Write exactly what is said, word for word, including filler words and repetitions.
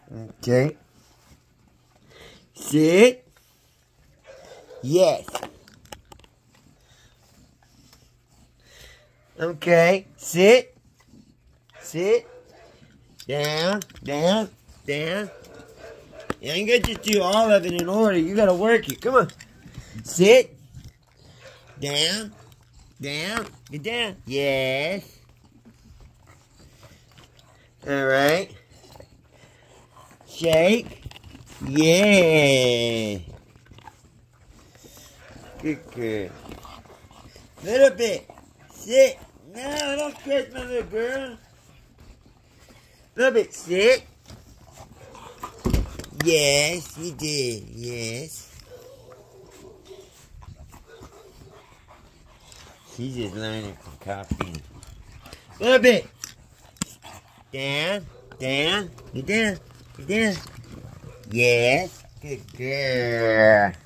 Okay. Sit. Yes. Okay. Sit. Sit. Down. Down. Down. You ain't gonna just do all of it in order. You gotta work it. Come on. Sit. Down. Down. Get down. Yes. Alright. Shake. Yeah. Good girl. Little bit. Sit. No, don't catch my little girl. Little bit. Sit. Yes, you did. Yes. She's just learning from copying. Little bit. Down, down, get down, get down. Yes, good girl.